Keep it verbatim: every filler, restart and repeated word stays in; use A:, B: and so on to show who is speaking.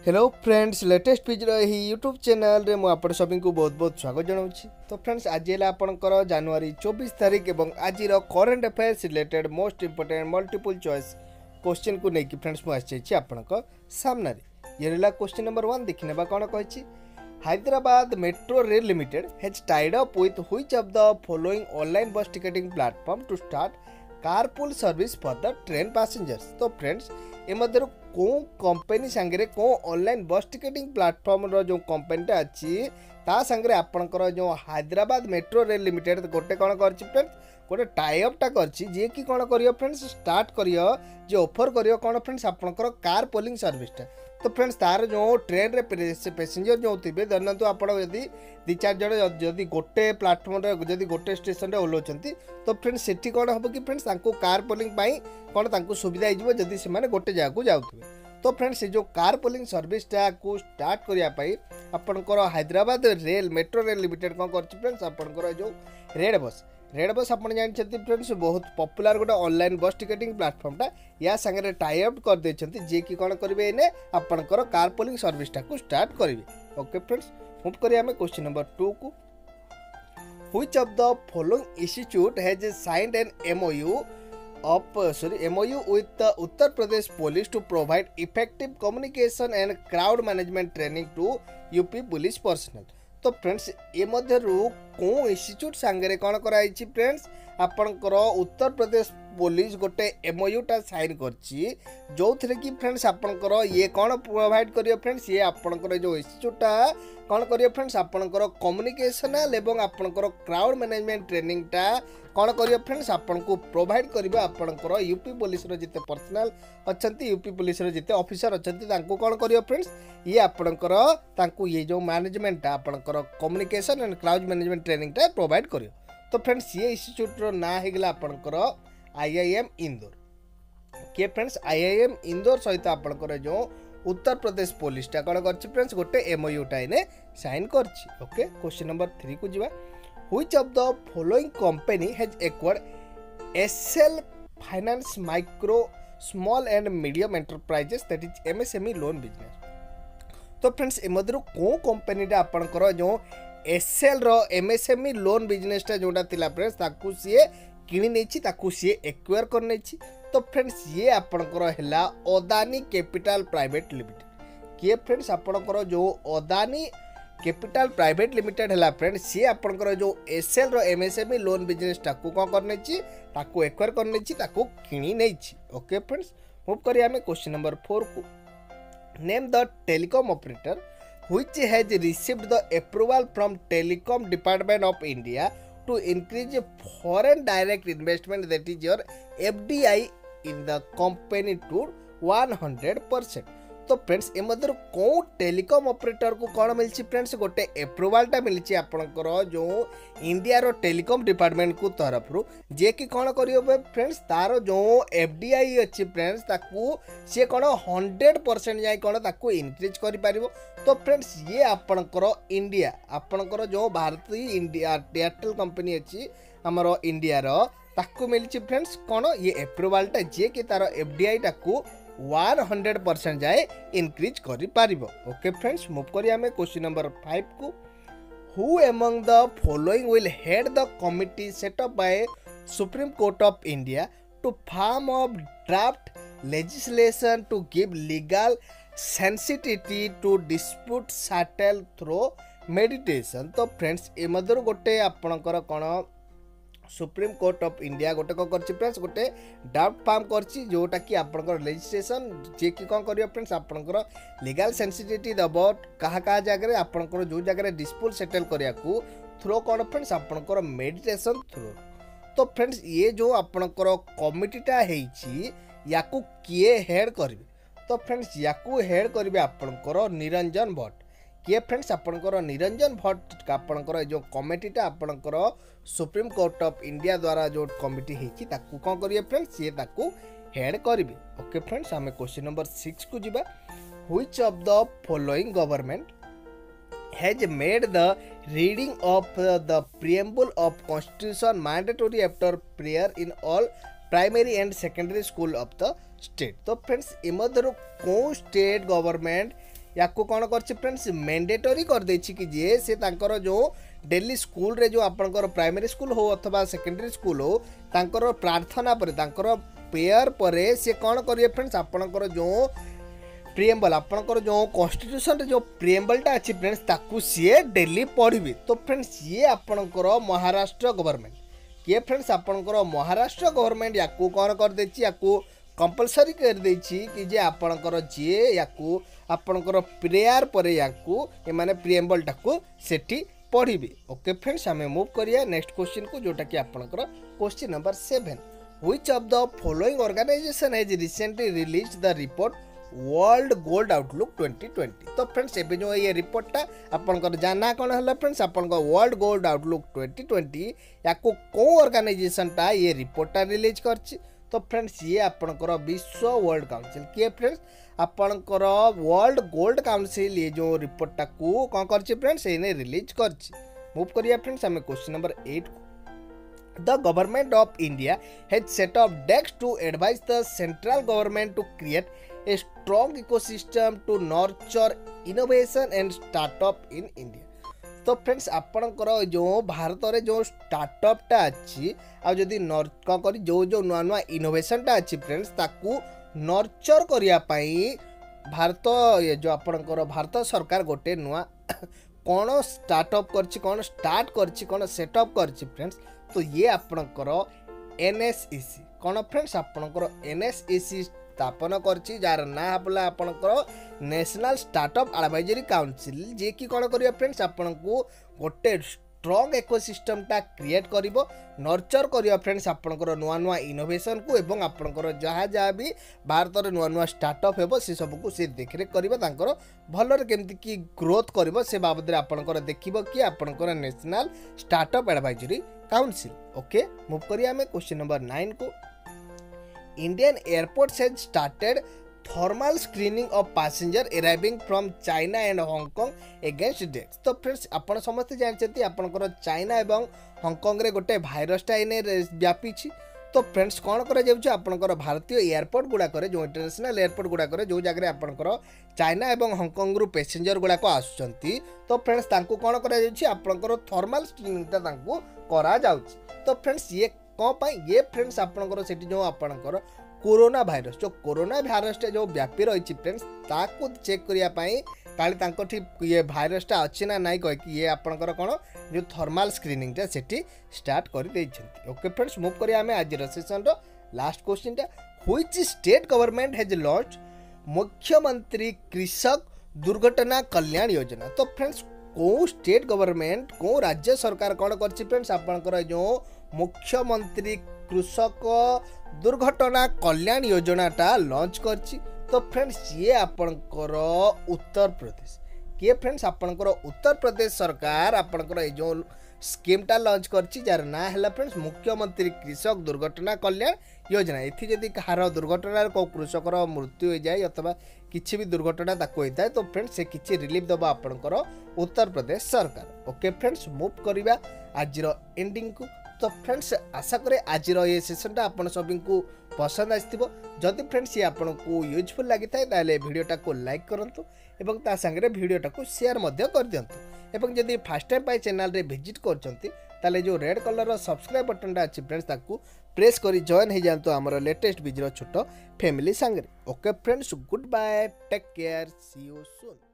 A: Hello friends, latest page ही YouTube channel रे मुझे आप सभी को बहुत बहुत स्वागत जनाऊँ। तो फ्रेंड्स, आज है आपंकर जनवरी चौबीस तारीख और आज current affairs related most important multiple choice question को लेकिन फ्रेंड्स मुझे आपंक सामने ये रहा क्वेश्चन नंबर वन। देखने कौन कही Hyderabad Metro rail Limited has tied up with which of the following online bus ticketing platform to start carpool service for the train passengers. तो फ्रेंड्स, ए मध्य को कंपनी सांगे को ऑनलाइन बस टिकेटिंग प्लेटफॉर्म रो जो कंपनीटा अच्छी ता सांगे आपणकर जो हैदराबाद मेट्रो रेल लिमिटेड गोटे कौन कर फ्रेंड्स गोटे टाइअपटा कर जी कि कौन कर फ्रेंड्स स्टार्ट कर जो ऑफर कर कौन फ्रेंड्स आपणकर कार पोलिंग सर्विसटा। तो फ्रेंड्स तार जो ट्रेन रे पैसेंजर जो थे धरना आप दी चार जन जदि गोटे प्लाटफर्म जदि गोटे स्टेशन ओह्लौंती तो फ्रेंड्स से कौन हम कि फ्रेंड्स कार पोलिंग कौन सुविधा हो जदि से गोटे जगह को जाऊे। तो फ्रेंड्स जो कार पोलिंग सर्विसटा को स्टार्ट करने आपंकर Hyderabad rail metro rail limited कौन कर फ्रेंड्स आपंकर जो रेड बस रेड बस आप जानते फ्रेंड्स बहुत पॉपुलर गोटे ऑनलाइन बस टिकेटिंग प्लेटफॉर्मटा या सांगे टाई अप कर देछंती जे कि कौन करेंगे एने आपंकर कार पोलिंग सर्विसटा को स्टार्ट करेंगे। ओके फ्रेंड्स, मूव करिए आमे क्वेश्चन नंबर टू को। Which of the following institute has signed an MoU of uh, sorry M O U with the Uttar Pradesh Police to provide effective communication and crowd management training to U P police personnel। तो friends ये मध्यरु को institute सांगे कौन कराई friends आपणकर Uttar Pradesh police गोटे MoU टा साइन करछि जो थे कि फ्रेंड्स आपणकर ये कौन प्रोवाइड करियो फ्रेंड्स ये आपणकर जो इंस्टीट्यूटा कौन करियो फ्रेंड्स आपणकर कम्युनिकेशनल एवं आपणकर क्राउड मैनेजमेंट ट्रेनिंग टा कौन करियो फ्रेंड्स आपन को प्रोवाइड करियो आपणकर यूपी पुलिस रो जिते पर्सनल अछंती यूपी पुलिस रो जिते ऑफिसर अछंती तांको कौन करियो फ्रेंड्स ये आपणकर तांको ये जो मैनेजमेंट आपणकर communication and crowd management training टा प्रोवाइड करियो। तो फ्रेंड्स ये इंस्टीट्यूट रो ना हेगला आपणकर आईआईएम इंदौर के फ्रेंड्स आईआईएम इंदौर सहित आपणकर जो उत्तर प्रदेश पुलिस टा कौन करछि फ्रेंड्स गोटे एमओयू टा इने साइन करछि। ओके, क्वेश्चन नंबर थ्री को जिवा। Which of the following company has acquired S L Finance Micro Small and Medium Enterprises that is M S M E loan business। तो फ्रेंड्स ए मध्य को कंपनी आपणकर जो S L रो M S M E loan business जोटा थिला friends ताकू सी किणी नेछि ताकू सी एक्वायर कर नेछि। तो फ्रेंड्स ये आपणकर हैला अदानी कैपिटल प्राइवेट लिमिटेड के फ्रेंड्स आपणकर जो अदानी कैपिटल प्राइवेट लिमिटेड है फ्रेंड्स सी आपंकर जो एसएल रो एमएसएमई लोन बिजनेस टाकू कौन करने ताकू एक्वायर करने ताकू किणी नहीं। ओके फ्रेंड्स, मूव करिए आमे क्वेश्चन नंबर फोर को। Name the telecom operator which has received the approval from telecom department of India to increase foreign direct investment that is your FDI in the company to one hundred percent. तो friends ए मध्य को telecom operator को कौन मिली friends गोटे एप्रुवालटा मिली आपंकर जो India रो telecom department को तरफ रू जे कि कौन करियो फ्रेंड्स तार जो एफडीआई अच्छी फ्रेंड्स ताकू सी कौन हंड्रेड परसेंट जाए कौन ताकू इनक्रीज कर पारिबो। तो फ्रेंड्स ये आपंकर इंडिया आपंकर जो भारतीय इंडिया एयरटेल कंपनी अच्छी आमर इंडिया रो ताकू मिली फ्रेंड्स कौन ये एप्रुवालटा जे कि तार एफडीआई टाकू वन हंड्रेड परसेंट जाए इनक्रीज करि पारिबो। ओके फ्रेंड्स, मूव करिए आमे क्वेश्चन नंबर फाइव को। Who among the following will head the committee set up by Supreme Court of India to form of draft legislation to give legal sensitivity to dispute settle through meditation. तो friends ए मधुर गोटे आपणकर कोन Supreme Court of India गोटे कौन कर friends गोटे ड्राफ्ट फार्म करछि जोटा कि आपनकर लेजिस्लेशन जे कि कौन करियो फ्रेंड्स आपनकर लीगल सेंसिटिविटी दब कहा कहा जगह आपनकर जो जगह डिस्प्यूट सेटल करिया को थ्रो कौन फ्रेंड्स आपनकर मेडिटेशन थ्रो। तो फ्रेंड्स ये जो आपनकर कमिटीटा हेछि याकू किए हेड करिवे। तो फ्रेंड्स याकू हेड करिवे आपनकर निरंजन भट्ट किए फ्रेंड्स आपनकर निरंजन भट्ट आपनकर जो कमिटीटा आपनकर सुप्रीम कोर्ट ऑफ इंडिया द्वारा जो कमिटी हेछि ताकू कौन करिए फ्रेंड्स ये ताकू हेड करिवे। ओके फ्रेंड्स, आमे क्वेश्चन नंबर सिक्स को जिबा। Which of the following government has made the reading of the preamble of constitution mandatory after prayer in all primary and secondary school of the state. तो friends ए मध्य को state government या कौन कर friends mandatory कर देछि कि जे से तांकर जो डेली स्कूल रे जो आपनकर प्राइमरी स्कूल हो अथवा सेकेंडरी स्कूल हो तांकर प्रार्थना पर तांकर प्रेयर पर से कौन करिए फ्रेंड्स आपनकर जो प्रिएम्बल आपनकर जो कॉन्स्टिट्यूशन जो प्रिएम्बलटा अच्छी फ्रेंड्स ताकू सी डेली पढ़ी। तो फ्रेंड्स ये आपनकर महाराष्ट्र गवर्नमेंट किए फ्रेंड्स आपनकर महाराष्ट्र गवर्नमेंट या कौन कर देछि या कंपलसरी कर देछि कि जे आपनकर जी या आपनकर प्रेयर पर या माने प्रिएम्बल टाकू सेठी पढ़ी। ओके फ्रेंड्स आम मूव करिया नेक्स्ट क्वेश्चन को जोटा कि आपनकर question number seven which of the following organization has recently release the report World Gold Outlook twenty twenty. तो फ्रेंड्स एबे जो ये रिपोर्टटा आपनकर जाना कौन है फ्रेंड्स आपनकर World Gold Outlook twenty twenty या को ऑर्गेनाइजेशनटा ये रिपोर्टटा रिलीज करछि। तो फ्रेंड्स ये आपनकर विश्व वर्ल्ड काउंसिल किए फ्रेंड्स आपनकर वर्ल्ड गोल्ड काउंसिल ये जो रिपोर्टटा को कौन करछि फ्रेंड्स इने रिलीज करछि। मूव करिया फ्रेंड्स हमें question number eight The government of India has set up desks to advise the central government to create a strong ecosystem to nurture innovation and startup in India। तो friends आपनकर जो भारत रे जो startup टा अच्छी आ जदी कौन करी जो जो नुआ नुआ इनोवेशन टा अच्छी फ्रेंड्स ताकू नर्चर करिया पाई भारत ये जो आपनकर भारत सरकार गोटे नुआ कौन स्टार्टअप करछि कौन स्टार्ट करछि कौन सेटअप करछि फ्रेंड्स। तो ये आपनकर एनएसईसी कौन फ्रेंड्स आपनकर एनएसईसी स्थापन करछि जार ना हपला आपनकर नेशनल स्टार्टअप एडवाइजरी काउंसिल जे कि कौन करिया फ्रेंड्स आपनको गोटे स्ट्रॉन्ग इकोसिस्टम टा क्रिएट करिवो नर्चर करिया फ्रेंड्स आपनकर नुआ नुआ इनोवेशन को एवं आपनकर जहाँ जहाँ भी भारत रे नुआ नुआ स्टार्टअप हेबो से सब को से देखरेख करिवो तांकर भलरे केमति की ग्रोथ करिवो से बाबद रे आपनकर देखिबो कि आपनकर National Startup Advisory Council. Okay move करिया हमें क्वेश्चन नंबर नाइन को Indian airports has started thermal screening of passenger arriving from China and Hong Kong against dates. तो फ्रेंड्स आपण समस्त जानते आपनकर चाइना एवं हांगकांग रे गोटे भाइरसटा इने व्यापी। तो फ्रेंड्स कौन कर आपनकर भारतीय एयरपोर्ट गुड़ाक जो इंटरनेशनल एयरपोर्ट गुड़ाक जो जगह आपनकर चाइना एवं हांगकांग रु पैसेंजर गुड़ाक आसुचंती। तो फ्रेंड्स तांको कौन कर थर्मल स्क्रीनिंगटा तांको करा जाउछि। तो फ्रेंड्स ये कौन पाई ये फ्रेंड्स आपनकर सेठी जो आपनकर कोरोना भाइरस जो कोरोना भाइरसटा जो व्यापी रही फ्रेंड्स ताकू चेक करिया पाई काली तांको ठीक ये भाइरसटा अच्छी ना नाई कह कि ये आपनकर कौन जो थर्मल स्क्रीनिंगटा सेठी स्टार्ट कर देइछंती। ओके फ्रेंड्स मूव करिया हमें आज सेशन रो लास्ट क्वेश्चनटा which state government has launch मुख्यमंत्री कृषक दुर्घटना कल्याण योजना। तो फ्रेंड्स को स्टेट गवर्नमेंट को राज्य सरकार कौन कर फ्रेंड्स आपनकर जो मुख्यमंत्री कृषक दुर्घटना कल्याण योजनाटा लॉन्च करछि। तो फ्रेंड्स ये आपनकर उत्तर प्रदेश किए फ्रेंड्स आपनकर उत्तर प्रदेश सरकार आपनकर जो स्कीमटा लॉन्च करछि जार ना है फ्रेंड्स मुख्यमंत्री कृषक दुर्घटना कल्याण योजना। एथि जदि कहार दुर्घटना को कृषकर मृत्यु हो जाए अथवा किसी भी दुर्घटना ताको होता है तो फ्रेंड्स से किसी रिलीफ दबा आपनकर उत्तर प्रदेश सरकार। ओके फ्रेंड्स मूव करिबा आज एंडिंग को। तो फ्रेंड्स आशा करे आज ये सेशनटा आपन सभी को पसंद आसथिबो। जदि फ्रेंड्स ये आपन को यूजफुल लगी थाए ताले वीडियोटा को लाइक करंतु एवं ता संगे वीडियोटा को शेयर मध्य कर दियंतु एवं जदि फर्स्ट टाइम पाई चैनल रे विजिट करचंती ताले जो रेड कलर रो सब्सक्राइब बटनटा अछि फ्रेंड्स ताकू प्रेस करी जॉइन हो जातु हमर लेटेस्ट वीडियो छोटो फैमिली संगे। Okay friends goodbye take care see you soon.